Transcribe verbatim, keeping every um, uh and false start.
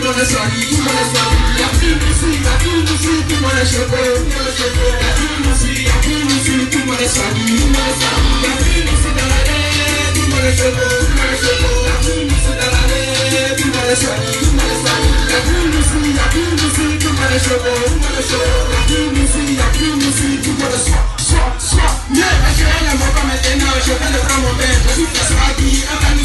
monde swaggy, tout le monde swaggy. Y'a plus de musique, y'a plus de musique, tout le monde est cheveux. Y'a plus de musique, y'a plus de musique, tout le monde est swaggy, tout le monde est swaggy. Y'a plus de musique dans la tête, tout le monde est cheveux, tout le monde est cheveux. Y'a plus de musique dans la tête, tout le monde est swaggy, tout le monde est swaggy. Y'a plus de musique, y'a plus de musique, tout le monde est cheveux, tout le monde est cheveux. Y'a plus de musique, y'a plus de musique, tout le monde est swag, swag, swag. Yeah, je vais la mort comme maintenant, je vais le prendre mon père, je suis swaggy,